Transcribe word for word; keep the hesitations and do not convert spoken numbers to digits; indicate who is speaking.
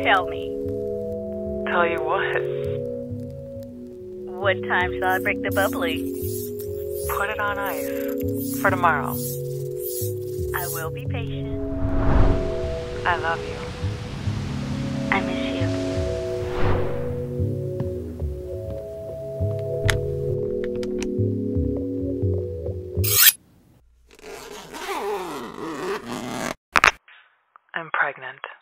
Speaker 1: tell me?
Speaker 2: Tell you what?
Speaker 1: What time shall I break the bubbly?
Speaker 2: Put it on ice. For tomorrow.
Speaker 1: I will be patient.
Speaker 2: I love you.
Speaker 1: I miss you.
Speaker 2: I'm pregnant.